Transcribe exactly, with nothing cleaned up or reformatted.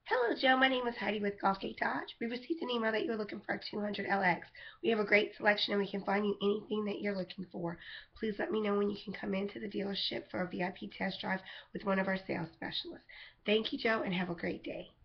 Hello, Joe. My name is Heidi with Gulfgate Dodge. We received an email that you're looking for a two hundred L X. We have a great selection and we can find you anything that you're looking for. Please let me know when you can come into the dealership for a V I P test drive with one of our sales specialists. Thank you, Joe, and have a great day.